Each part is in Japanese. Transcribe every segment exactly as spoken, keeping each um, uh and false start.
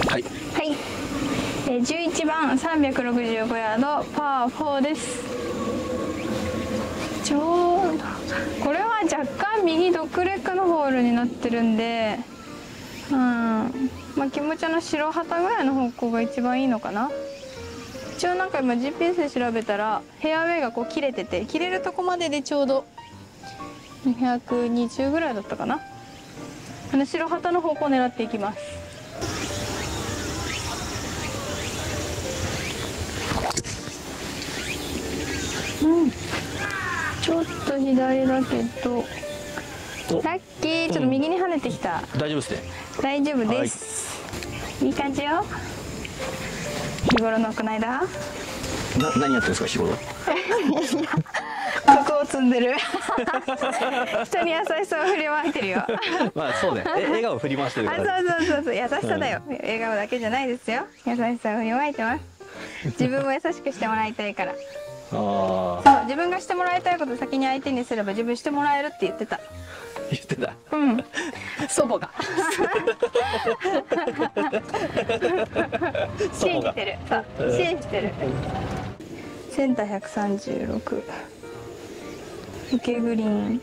はい。 はい。えー、じゅういちばんさんびゃくろくじゅうごヤードパーフォーです。ちょうどこれは若干右ドッグレッグのホールになってるんで、うん、まあ気持ちの白旗ぐらいの方向が一番いいのかな。一応なんか今 ジーピーエス で調べたらフェアウェイがこう切れてて、切れるとこまででちょうどにひゃくにじゅうぐらいだったかな。あの白旗の方向を狙っていきます。うん、ちょっと左だけどラッキー。ちょっと右に跳ねてきた、 うん、大丈夫ですね。 大丈夫です、はい、いい感じよ。日頃の行いだ。な何やってるんですか日頃。 徳を積んでる。人に優しさを振りまいてるよ。 まあそうね、え笑顔振り回してるから、 あ、そうそうそうそう、優しさだよ、うん、笑顔だけじゃないですよ。優しさを振りまいてます。自分を優しくしてもらいたいから。あ、そう、自分がしてもらいたいことを先に相手にすれば自分してもらえるって言ってた。 言ってた。 うん。祖母が。信じてる。そう、信じてる。センターひゃくさんじゅうろく。受けグリーン。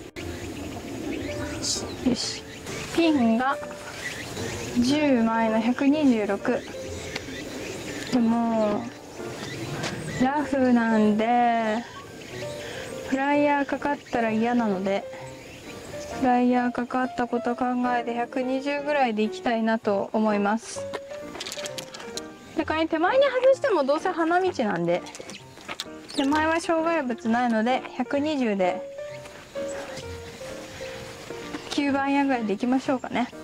よし。ピンがじゅうまいのひゃくにじゅうろく。でもラフなんでフライヤーかかったら嫌なので、フライヤーかかったこと考えてひゃくにじゅうぐらいでいきたいなと思います。だから手前に外してもどうせ花道なんで、手前は障害物ないのでひゃくにじゅうできゅうばんアイアンぐらいでいきましょうかね。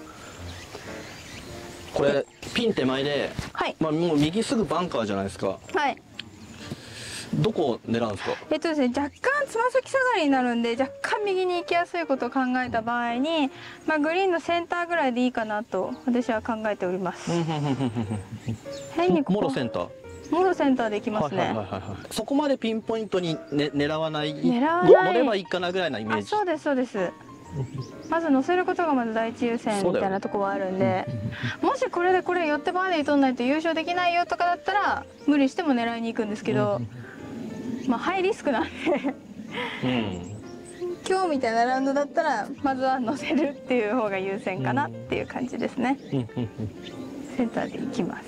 これピン手前で、はい、まあもう右すぐバンカーじゃないですか。 はい。 どこを狙うんですか。 えっとですね、若干つま先下がりになるんで、若干右に行きやすいことを考えた場合に、まあ、グリーンのセンターぐらいでいいかなと私は考えております。変にここもろセンター。 もろセンターでいきますね。 そこまでピンポイントに、ね、狙わない、 狙わない乗ればいいかなぐらいなイメージ。 あ、そうですそうです。まず乗せることがまず第一優先みたいなところはあるんで、もしこれでこれ寄ってバーディー取んないと優勝できないよとかだったら無理しても狙いに行くんですけど、まあハイリスクなんで、うん、今日みたいなラウンドだったらまずは乗せるっていう方が優先かなっていう感じですね。センターで行きます。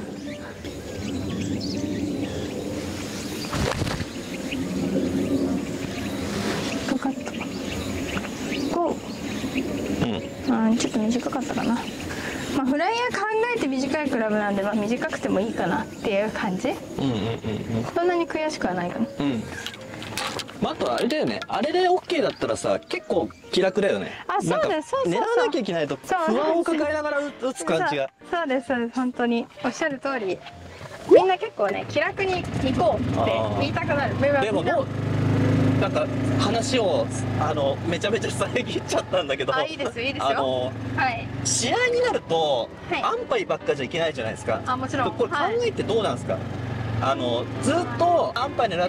かかったこう、うん、ちょっと短かったかな。まあフライヤー考えて短いクラブなんで、まあ短くてもいいかなっていう感じ。そんなに悔しくはないかな。うん、 まあ、あとあれだよね、あれで オーケー だったらさ結構気楽だよね。 あ、そうです、そうそうそう、 狙わなきゃいけないと不安を抱えながら打つ感じが。そうですそうです、 本当におっしゃる通り。みんな結構ね気楽に行こうって言いたくなる。でももうなんか話をあのめちゃめちゃ遮っちゃったんだけど、 あ、いいですいいですよ。あの、はい、 試合になると、はい、安牌ばっかじゃいけないじゃないですか。 あ、もちろん。 これ考えてどうなんですか。はい、あのずっと安牌狙って、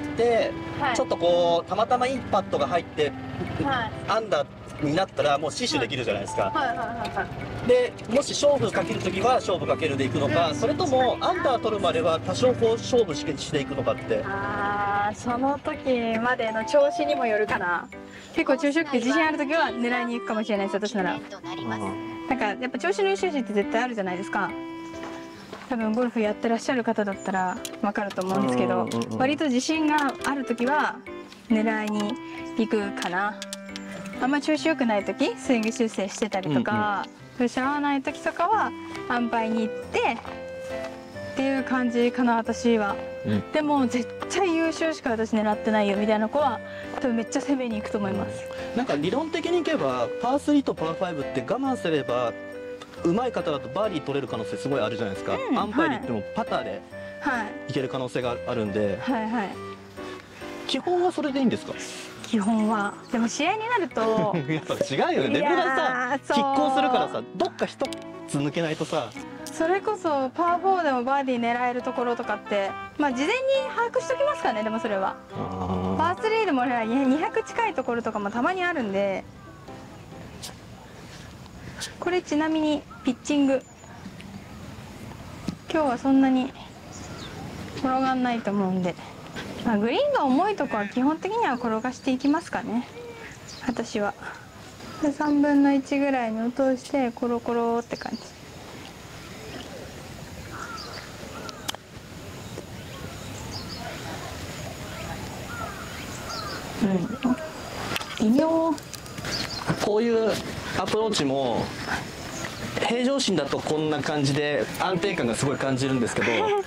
はい、ちょっとこうたまたまいいパットが入って、はい、アンダーになったらもう死守できるじゃないですか。でもし勝負かけるときは勝負かけるでいくのか、うん、それともアンダー取るまでは多少こう勝負していくのかって。 ああ、その時までの調子にもよるかな。結構調子よくて自信ある時は狙いに行くかもしれないです、私なら。なんかやっぱ調子のいい選手って絶対あるじゃないですか。多分ゴルフやってらっしゃる方だったら分かると思うんですけど、割と自信がある時は狙いに行くかな。あんま調子良くない時、スイング修正してたりとか、調子合わない時とかは安牌に行ってっていう感じかな、私は。うん、でも絶対優勝しか私狙ってないよみたいな子は多分めっちゃ攻めに行くと思います。 なんか理論的にいけばパースリーとパーファイブって我慢すれば上手い方だとバーディー取れる可能性すごいあるじゃないですか。うん、アンパイに行ってもパターでいける可能性があるんで、はいはい、基本はそれでいいんですか。 基本は。でも試合になるとやっぱ違うよね。レベルがさ拮抗するからさ、どっか一つ抜けないとさ。 それこそパーフォーでもバーディー狙えるところとかってまあ事前に把握しときますからね。でもそれはパースリーでもにひゃく近いところとかもたまにあるんで。これちなみにピッチング今日はそんなに転がんないと思うんで、まあ、グリーンが重いとこは基本的には転がしていきますかね、私は。でさんぶんのいちぐらいに落としてコロコロって感じ。うん、微妙。 こういうアプローチも平常心だとこんな感じで安定感がすごい感じるんですけど、はい、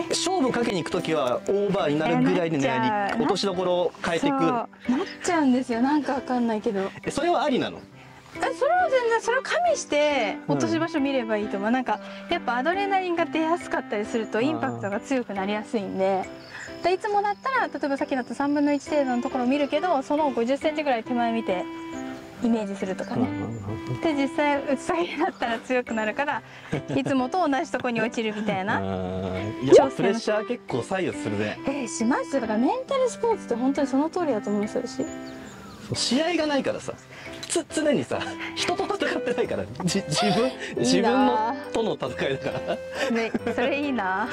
勝負かけに行く時はオーバーになるぐらいで狙いに落としどころを変えていく。なっちゃうんですよ、なんかわかんないけど。 それはありなの？ え、それは全然それを加味して落とし場所見ればいいと思う、うん、なんかやっぱアドレナリンが出やすかったりするとインパクトが強くなりやすいんで、でいつもだったら例えばさっきだとさんぶんのいち程度のところを見るけど、そのごじゅっセンチぐらい手前見てイメージするとかね。で実際打ち下げになったら強くなるからいつもと同じとこに落ちるみたいな。 いやプレッシャー結構左右するね。 えー、します。だからメンタルスポーツって本当にその通りだと思うんですよ。 試合がないからさ、つ常にさ人と戦ってないから、じ自分自分のとの戦いだから。 ね、それいいな。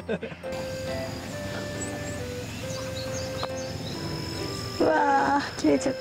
うわー切れちゃった。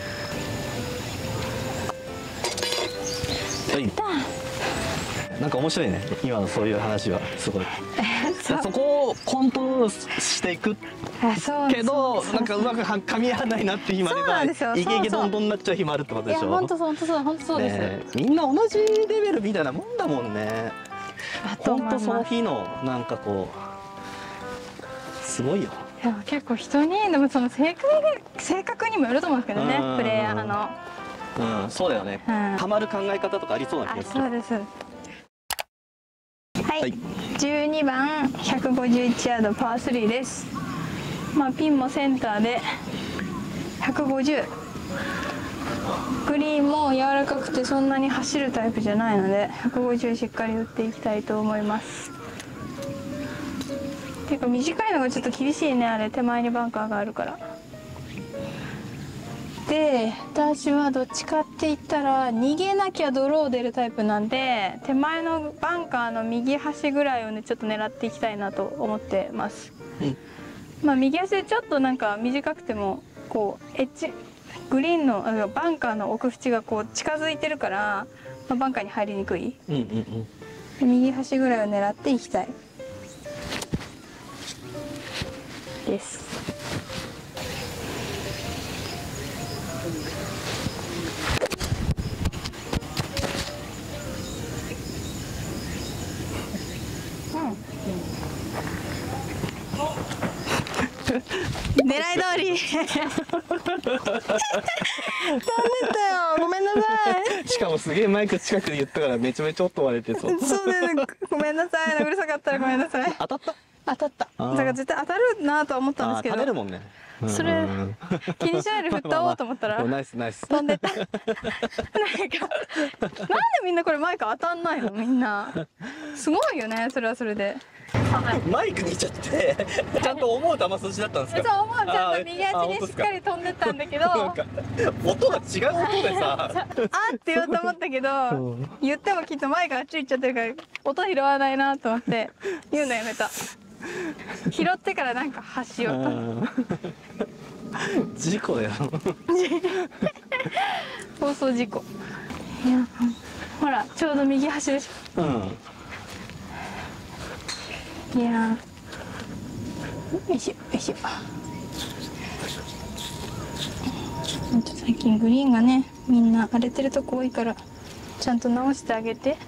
なんか面白いね、今のそういう話はすごい。そ, そこをコントロールしていくけど、なんかうまく噛み合わないなって日もあれば、イケイケどんどんになっちゃう日もあるってことでしょ。いや本当そう本当そう本当そうです、ね、みんな同じレベルみたいなもんだもんね。本当その日のなんかこうすごいよ。 いや結構人にでもその性格性格にもよると思うんですけどね、プレイヤーの。 うん、そうだよね。ハマる考え方とかありそうな気がする。 そうです。はい、はい、じゅうにばんひゃくごじゅういちヤードパースリーです。まあピンもセンターでひゃくごじゅう。グリーンも柔らかくてそんなに走るタイプじゃないのでひゃくごじゅうしっかり打っていきたいと思います。結構短いのがちょっと厳しいね、あれ手前にバンカーがあるから。で私はどっちかって言ったら逃げなきゃドロー出るタイプなんで、手前のバンカーの右端ぐらいをねちょっと狙っていきたいなと思ってます、うん、まあ右端でちょっとなんか短くてもこうエッジグリーンのあのバンカーの奥縁がこう近づいてるから、まあ、バンカーに入りにくい、うんうんうん、右端ぐらいを狙っていきたいです。狙い通り飛んでったよ、ごめんなさい。 しかもすげえマイク近くで言ったからめちゃめちゃ音割れてそう。 そうだよね、ごめんなさい、うるさかったらごめんなさい。 当たった？ 当たった。だから絶対当たるなとは思ったんですけど。 当たれるもんね。 それ気にしないで振ったおうと思ったらナイスナイス飛んでった。なんかなんでみんなこれマイク当たんないの、みんなすごいよね、それはそれで。 マイクにいちゃってちゃんと思う球筋だったんですか？ そう思う、ちゃんと右足でしっかり飛んでったんだけど、 音が違う音でさあって言おうと思ったけど、言ってもきっとマイクあっち行っちゃってるから音拾わないなと思って言うのやめた。拾ってからなんか発しようと。 事故だよ。 放送事故。いやほらちょうど右端でしょ。うん、いやよいしょよいしょ。最近グリーンがねみんな荒れてるとこ多いからちゃんと直してあげて。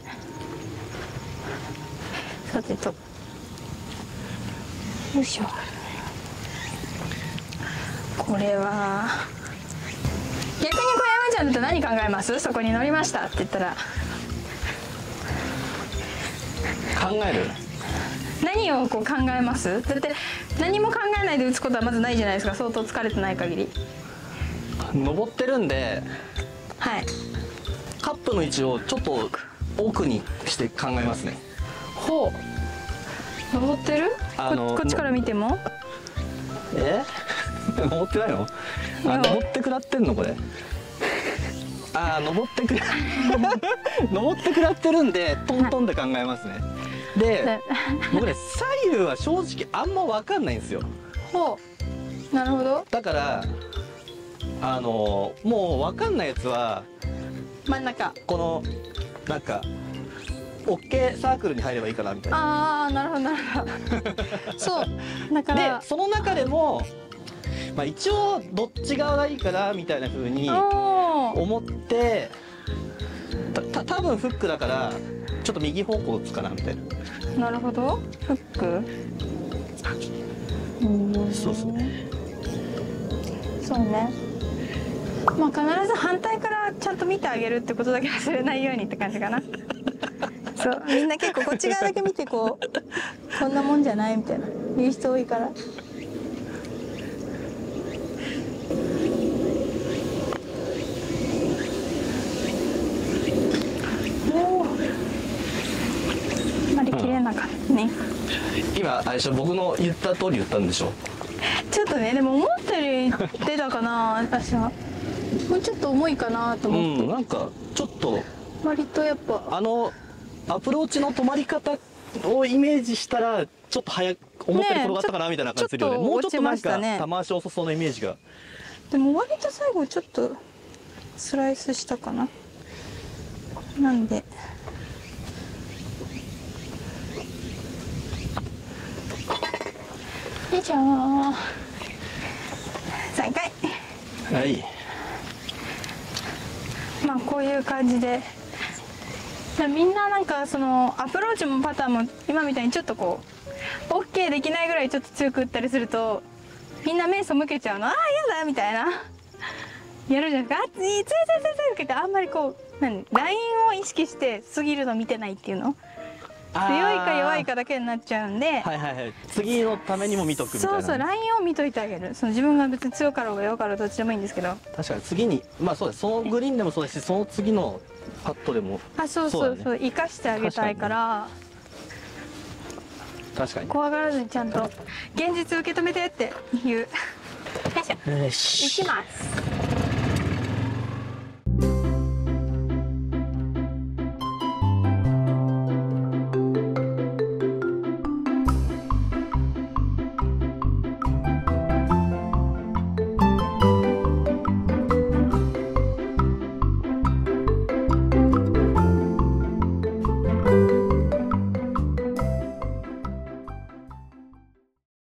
さてとよいしょ。これは逆に小山ちゃんだと何考えます？そこに乗りましたって言ったら考える？ 何をこう考えます？だって何も考えないで打つことはまずないじゃないですか、相当疲れてない限り。 登ってるんで、 はい、 カップの位置をちょっと奥にして考えますね。 ほう、登ってる？あの こ, こっちから見てもえ登ってないの？あ、登ってくらってんのこれ。ああ、登ってくら登ってくらってるんでトントンで考えますね。 で僕ね左右は正直あんま分かんないんですよ。 ほう、なるほど。 だからあのもう分かんないやつは真ん中、 このなんか OK サークルに入ればいいかなみたいな。 ああ、なるほどなるほどそうだからでその中でも、まあ、一応どっち側がいいかなみたいな風に思ってたた多分フックだからちょっと右方向打つかなみたいな。 なるほど、フック、うん、 そうですね。 そうね。まあ必ず反対からちゃんと見てあげるってことだけ忘れないようにって感じかなそう、みんな結構こっち側だけ見てこうこんなもんじゃないみたいな言う人多いから。おお、あまり切れなかったね。 今あれでしょ、僕の言った通り言ったんでしょ。 ちょっとね、でも思ったより出たかな私は。もうちょっと重いかなと思って、 うん、なんかちょっと割とやっぱあのアプローチの止まり方をイメージしたらちょっと早く思ったより転がったかなみたいな感じするよね。もうちょっとなんか玉足遅そうなイメージが。 でも割と最後ちょっとスライスしたかな。なんでよいしょー、さんかい。 はい。 まあこういう感じで、みんななんかそのアプローチもパターンも今みたいにちょっとこう OK できないぐらいちょっと強く打ったりするとみんな目背けちゃうの、ああやだみたいなやるじゃないですか。あっついついついついついってあんまりこう何ラインを意識して過ぎるの見てないっていうの、強いか弱いかだけになっちゃうんで、 はいはいはい、次のためにも見とくみたいな。 そうそう、ラインを見といてあげる。その自分が別に強かろうが弱かろうがどっちでもいいんですけど、 確かに次にまあそうです、そのグリーンでもそうですし、その次のパットでもあ、そうそうそう、生かしてあげたいから、 確かに怖がらずにちゃんと現実受け止めてっていう。よいしょ、 よしいきます。